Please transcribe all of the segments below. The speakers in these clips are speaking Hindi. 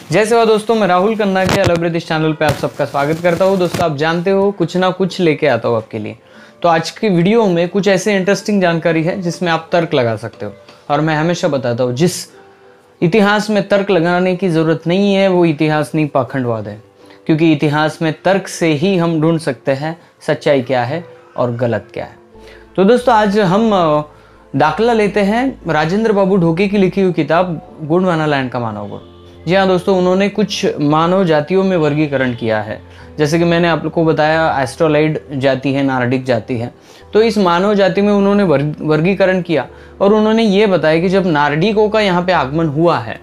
जय सेवा दोस्तों, मैं राहुल खन्ना के अलग इस चैनल पे आप सबका स्वागत करता हूँ। दोस्तों आप जानते हो कुछ ना कुछ लेके आता हूँ आपके लिए। तो आज की वीडियो में कुछ ऐसे इंटरेस्टिंग जानकारी है जिसमें आप तर्क लगा सकते हो। और मैं हमेशा बताता हूँ जिस इतिहास में तर्क लगाने की ज़रूरत नहीं है वो इतिहास नहीं पाखंडवाद है, क्योंकि इतिहास में तर्क से ही हम ढूंढ सकते हैं सच्चाई क्या है और गलत क्या है। तो दोस्तों आज हम दाखला लेते हैं राजेंद्र बाबू ढोके की लिखी हुई किताब गोंडवाना लैंड का मानव गुण। जी हाँ दोस्तों, उन्होंने कुछ मानव जातियों में वर्गीकरण किया है। जैसे कि मैंने आप लोग को बताया एस्ट्रोलाइड जाति है, नार्डिक जाति है। तो इस मानव जाति में उन्होंने वर्गीकरण किया और उन्होंने ये बताया कि जब नार्डिकों का यहाँ पे आगमन हुआ है,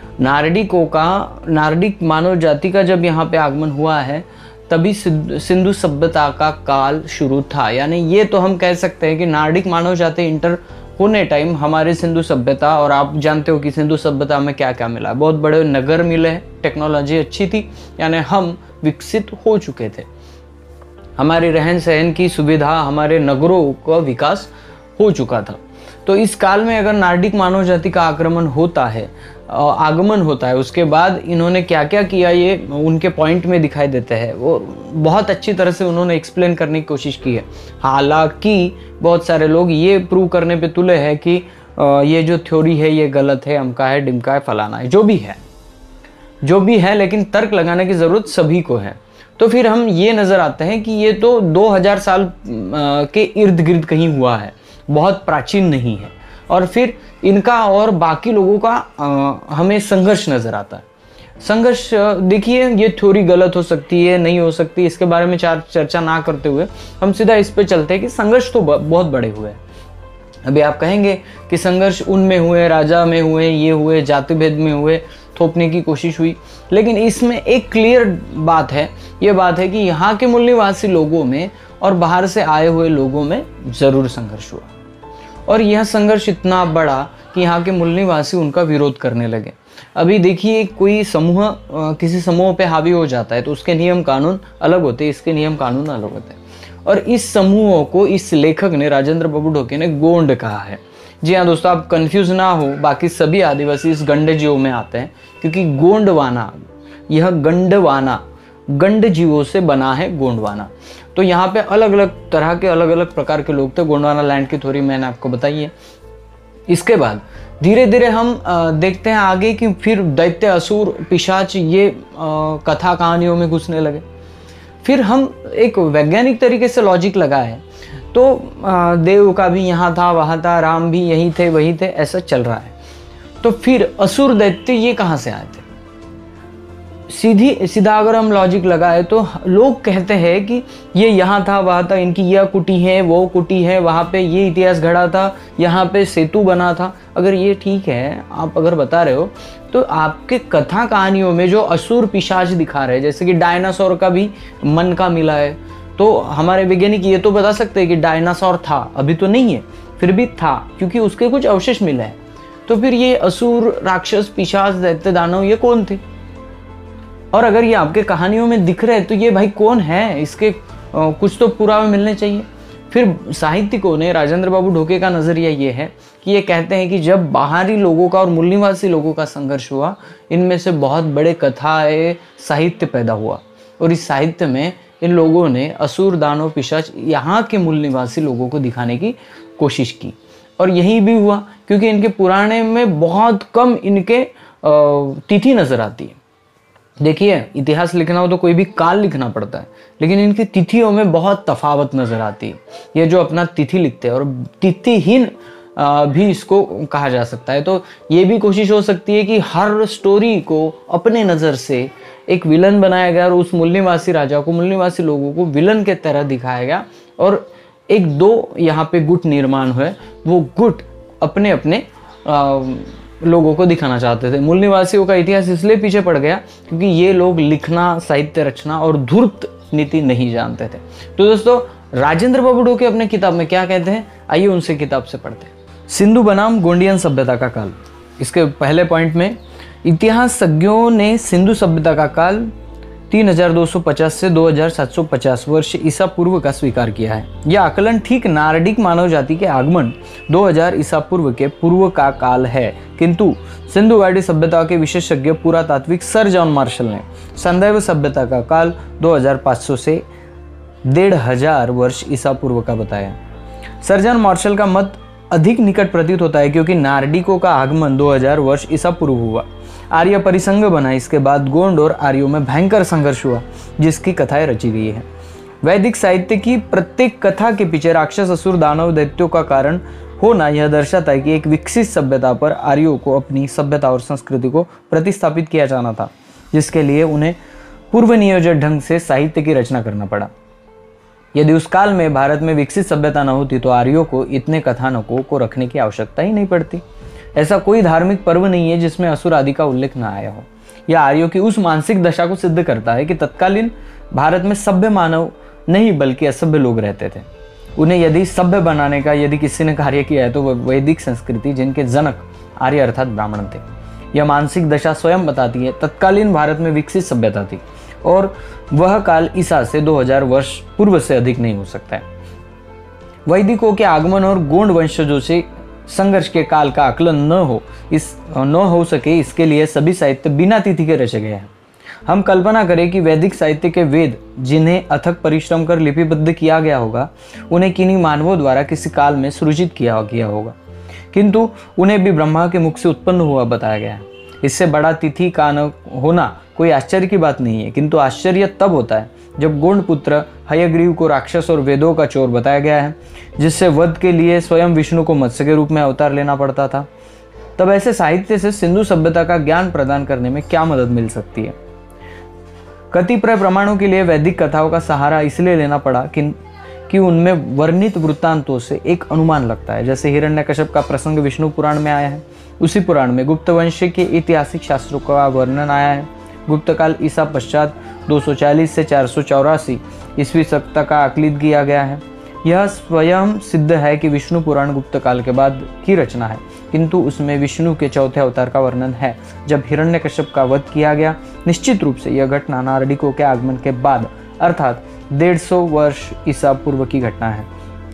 नार्डिक मानव जाति का जब यहाँ पे आगमन हुआ है तभी सिंधु सभ्यता का काल शुरू था। यानी ये तो हम कह सकते हैं कि नार्डिक मानव जाति इंटर होने टाइम हमारे सिंधु सभ्यता, और आप जानते हो कि सिंधु सभ्यता में क्या क्या मिला, बहुत बड़े नगर मिले हैं, टेक्नोलॉजी अच्छी थी, यानी हम विकसित हो चुके थे, हमारे रहन सहन की सुविधा, हमारे नगरों का विकास हो चुका था। तो इस काल में अगर नार्डिक मानव जाति का आगमन होता है उसके बाद इन्होंने क्या क्या किया ये उनके पॉइंट में दिखाई देते हैं। वो बहुत अच्छी तरह से उन्होंने एक्सप्लेन करने की कोशिश की है। हालांकि बहुत सारे लोग ये प्रूव करने पे तुले हैं कि ये जो थ्योरी है ये गलत है, अमका है, डिमका है, फलाना है, जो भी है, लेकिन तर्क लगाने की ज़रूरत सभी को है। तो फिर हम ये नज़र आते हैं कि ये तो 2000 साल के इर्द गिर्द कहीं हुआ है, बहुत प्राचीन नहीं है। और फिर इनका और बाकी लोगों का हमें संघर्ष नज़र आता है। संघर्ष देखिए, ये थ्योरी गलत हो सकती है, नहीं हो सकती, इसके बारे में चर्चा ना करते हुए हम सीधा इस पे चलते हैं कि संघर्ष तो बहुत बड़े हुए हैं। अभी आप कहेंगे कि संघर्ष उनमें हुए, राजा में हुए, ये हुए, जाति भेद में हुए, थोपने की कोशिश हुई, लेकिन इसमें एक क्लियर बात है। ये बात है कि यहाँ के मूल निवासी लोगों में और बाहर से आए हुए लोगों में ज़रूर संघर्ष हुआ, और यह संघर्ष इतना बड़ा कि यहाँ के मूल निवासी उनका विरोध करने लगे। अभी देखिए, कोई समूह किसी समूह पे हावी हो जाता है तो उसके नियम कानून अलग होते हैं, इसके नियम कानून अलग होते हैं। और इस समूह को इस लेखक ने, राजेंद्र बाबू ढोके ने, गोंड कहा है। जी हाँ दोस्तों, आप कंफ्यूज ना हो, बाकी सभी आदिवासी इस गंड जीवों में आते हैं, क्योंकि गोंडवाना, यह गंड जीवों से बना है गोंडवाना। तो यहाँ पे अलग अलग तरह के, अलग अलग प्रकार के लोग थे। गोंडवाना लैंड की थ्योरी मैंने आपको बताई है। इसके बाद धीरे धीरे हम देखते हैं आगे कि फिर दैत्य, असुर, पिशाच ये कथा कहानियों में घुसने लगे। फिर हम एक वैज्ञानिक तरीके से लॉजिक लगाए तो देव का भी यहाँ था, वहाँ था, राम भी यही थे, वही थे, ऐसा चल रहा है। तो फिर असुर दैत्य ये कहाँ से आए थे? सीधा अगर हम लॉजिक लगाए तो लोग कहते हैं कि ये यहाँ था, वहाँ था, इनकी यह कुटी है, वो कुटी है, वहाँ पे ये इतिहास घड़ा था, यहाँ पे सेतु बना था। अगर ये ठीक है, आप अगर बता रहे हो, तो आपके कथा कहानियों में जो असुर पिशाच दिखा रहे हैं, जैसे कि डायनासोर का भी मन का मिला है, तो हमारे वैज्ञानिक ये तो बता सकते हैं कि डायनासोर था, अभी तो नहीं है, फिर भी था, क्योंकि उसके कुछ अवशेष मिले हैं। तो फिर ये असुर, राक्षस, पिशाच, दैत्य, दानव ये कौन थे? और अगर ये आपके कहानियों में दिख रहे हैं तो ये भाई कौन है? इसके कुछ तो पुरावे मिलने चाहिए। फिर साहित्यिकों ने, राजेंद्र बाबू ढोके का नज़रिया ये है कि ये कहते हैं कि जब बाहरी लोगों का और मूल निवासी लोगों का संघर्ष हुआ, इनमें से बहुत बड़े कथाएं, साहित्य पैदा हुआ, और इस साहित्य में इन लोगों ने असुर, दानव, पिशाच यहाँ के मूल निवासी लोगों को दिखाने की कोशिश की। और यही भी हुआ, क्योंकि इनके पुराणे में बहुत कम इनके तिथि नज़र आती है। देखिए, इतिहास लिखना हो तो कोई भी काल लिखना पड़ता है, लेकिन इनकी तिथियों में बहुत तफावत नज़र आती है। ये जो अपना तिथि लिखते हैं, और तिथिहीन भी इसको कहा जा सकता है। तो ये भी कोशिश हो सकती है कि हर स्टोरी को अपने नज़र से एक विलन बनाया गया और उस मूल निवासी राजा को, मूल निवासी लोगों को विलन के तरह दिखाया गया, और एक दो यहाँ पे गुट निर्माण हुए। वो गुट अपने अपने लोगों को दिखाना चाहते थे। मूल निवासियों का इतिहास इसलिए पीछे पड़ गया क्योंकि ये लोग लिखना, साहित्य रचना और धूर्त नीति नहीं जानते थे। तो दोस्तों, राजेंद्र बाबू ढोके अपने किताब में क्या कहते हैं, आइए उनसे किताब से पढ़ते हैं। सिंधु बनाम गोंडियन सभ्यता का काल। इसके पहले पॉइंट में इतिहासज्ञों ने सिंधु सभ्यता का काल 3250 से 2750 वर्ष ईसा पूर्व का स्वीकार किया है। यह आकलन ठीक नार्डिक मानव जाति के आगमन 2000 ईसा पूर्व के पूर्व का काल है, किंतु सिंधु घाटी सभ्यता के विशेषज्ञ पुरातात्विक सर जॉन मार्शल ने संदैव सभ्यता का काल 2500 से 1500 वर्ष ईसा पूर्व का बताया। सर जॉन मार्शल का मत अधिक निकट प्रतीत होता है क्योंकि नार्डिकों का आगमन 2000 वर्ष ईसा पूर्व हुआ। आर्य परिसंघ बना, इसके बाद गोंड और आर्यों में भयंकर संघर्ष हुआ जिसकी कथाएं रची गई है। वैदिक साहित्य की प्रत्येक कथा के पीछे राक्षस, असुर, दानव, दैत्यों का कारण होना यह दर्शाता है कि एक विकसित सभ्यता पर आर्यों को अपनी सभ्यता और संस्कृति को प्रतिस्थापित किया जाना था, जिसके लिए उन्हें पूर्व नियोजित ढंग से साहित्य की रचना करना पड़ा। यदि उस काल में भारत में विकसित सभ्यता न होती तो आर्यों को इतने कथानकों को रखने की आवश्यकता ही नहीं पड़ती। ऐसा कोई धार्मिक पर्व नहीं है जिसमें असुर आदि का उल्लेख न आया हो। यह आर्यों की उस मानसिक दशा को सिद्ध करता है कि तत्कालीन भारत में सभ्य मानव नहीं बल्कि असभ्य लोग रहते थे। उन्हें यदि सभ्य बनाने का यदि किसी ने कार्य किया है तो वह वैदिक संस्कृति जिनके जनक आर्य अर्थात ब्राह्मण थे। यह मानसिक दशा स्वयं बताती है तत्कालीन भारत में विकसित सभ्यता थी और वह काल ईसा से 2000 वर्ष पूर्व से अधिक नहीं हो सकता है। वैदिकों के आगमन और गोंड वंशजों से संघर्ष के काल का आकलन न हो सके, इसके लिए सभी साहित्य बिना तिथि के रचे गए हैं। हम कल्पना करें कि वैदिक साहित्य के वेद जिन्हें अथक परिश्रम कर लिपिबद्ध किया गया होगा, उन्हें किन्हीं मानवों द्वारा किसी काल में सृजित किया होगा, किंतु उन्हें भी ब्रह्मा के मुख से उत्पन्न हुआ बताया गया है। इससे बड़ा तिथि का न होना कोई आश्चर्य की बात नहीं है, किंतु आश्चर्य तब होता है जब गोंड पुत्र हयग्रीव को राक्षस और वेदों का चोर बताया गया है, जिससे वध के लिए स्वयं विष्णु को मत्स्य के रूप में अवतार लेना पड़ता था। तब ऐसे साहित्य से सिंधु सभ्यता का ज्ञान प्रदान करने में क्या मदद मिल सकती है। कतिपय प्रमाणों के लिए वैदिक कथाओं का सहारा इसलिए लेना पड़ा कि उनमें वर्णित वृत्तांतों से एक अनुमान लगता है। जैसे हिरण्यकश्यप का प्रसंग विष्णु पुराण में आया है, उसी पुराण में गुप्त वंश के ऐतिहासिक शास्त्रों का वर्णन आया है। गुप्त काल ईसा पश्चात 240 से 484 ईस्वी तक का आकलित किया गया है। यह स्वयं सिद्ध है कि विष्णु पुराण गुप्त काल के बाद की रचना है, किंतु उसमें विष्णु के चौथे अवतार का वर्णन है जब हिरण्यकश्यप का वध किया गया। निश्चित रूप से यह घटना नार्डिकों के आगमन के बाद अर्थात 150 वर्ष ईसा पूर्व की घटना है,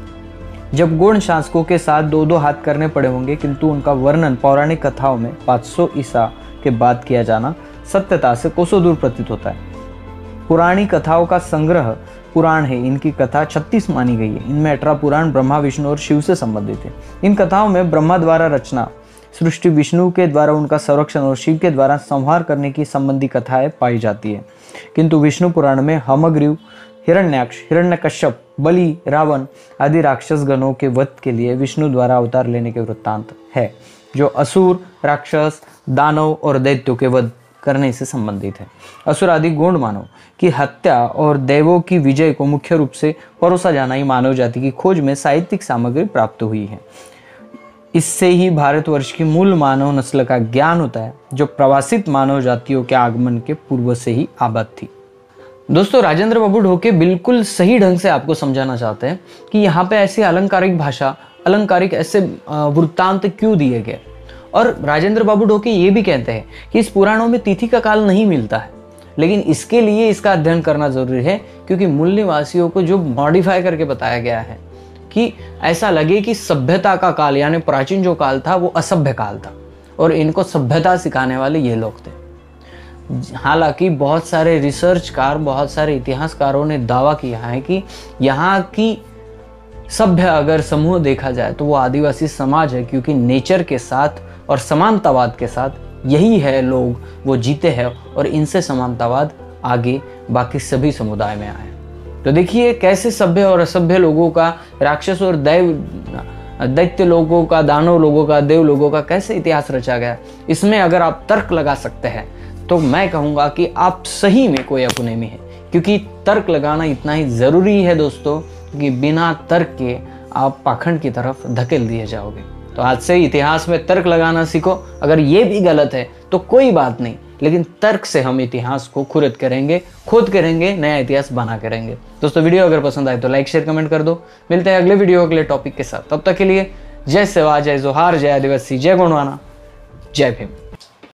जब गोंड शासकों के साथ दो हाथ करने पड़े होंगे, किंतु उनका वर्णन पौराणिक कथाओं में 500 ईसा के बाद किया जाना सत्यता से कोसों दूर प्रतीत होता है। पुरानी कथाओं का संग्रह पुराण है। इनकी कथा 36 मानी गई है। इनमें 18 पुराण ब्रह्मा, विष्णु और शिव से संबंधित है। इन कथाओं में ब्रह्मा द्वारा रचना, सृष्टि, विष्णु के द्वारा उनका संरक्षण और शिव के द्वारा संहार करने की संबंधी कथाएं पाई जाती है, किंतु विष्णु पुराण में हयग्रीव, हिरण्याक्ष, हिरण्यकश्यप, बलि, रावण आदि राक्षस गणों के वध के लिए विष्णु द्वारा अवतार लेने के वृत्तांत है, जो असुर, राक्षस, दानव और दैत्यों के वध करने से संबंधित है। असुर आदि गोंड मानव की हत्या और देवों की विजय को मुख्य रूप से परोसा जाना ही मानव जाति की खोज में साहित्यिक सामग्री प्राप्त हुई है। इससे ही भारतवर्ष की मूल मानव नस्ल का ज्ञान होता है, जो प्रवासित मानव जातियों के आगमन के पूर्व से ही आबाद थी। दोस्तों, राजेंद्र बाबू ढोके बिल्कुल सही ढंग से आपको समझाना चाहते हैं कि यहाँ पे ऐसी अलंकारिक भाषा, अलंकारिक ऐसे वृत्तांत क्यों दिए गए। और राजेंद्र बाबू ढोके ये भी कहते हैं कि इस पुराणों में तिथि का काल नहीं मिलता है, लेकिन इसके लिए इसका अध्ययन करना जरूरी है, क्योंकि मूल निवासियों को जो मॉडिफाई करके बताया गया है कि ऐसा लगे कि सभ्यता का काल यानी प्राचीन जो काल था वो असभ्य काल था और इनको सभ्यता सिखाने वाले ये लोग थे। हालांकि बहुत सारे रिसर्चकार, बहुत सारे इतिहासकारों ने दावा किया है कि यहाँ की सभ्य अगर समूह देखा जाए तो वो आदिवासी समाज है, क्योंकि नेचर के साथ और समानतावाद के साथ यही है लोग वो जीते हैं और इनसे समानतावाद आगे बाकी सभी समुदाय में आए। तो देखिए कैसे सभ्य और असभ्य लोगों का, राक्षस और दैत्य लोगों का, दानव लोगों का, देव लोगों का कैसे इतिहास रचा गया। इसमें अगर आप तर्क लगा सकते हैं तो मैं कहूँगा कि आप सही में कोई अकुनेमी है, क्योंकि तर्क लगाना इतना ही ज़रूरी है दोस्तों कि बिना तर्क के आप पाखंड की तरफ धकेल दिए जाओगे। तो आज से इतिहास में तर्क लगाना सीखो। अगर ये भी गलत है तो कोई बात नहीं, लेकिन तर्क से हम इतिहास को खोद करेंगे, नया इतिहास बना करेंगे। दोस्तों, वीडियो अगर पसंद आए तो लाइक, शेयर, कमेंट कर दो। मिलते हैं अगले वीडियो अगले टॉपिक के साथ। तब तक के लिए जय सेवा, जय जोहार, जय आदिवासी, जय गोंडवाना, जय भीम।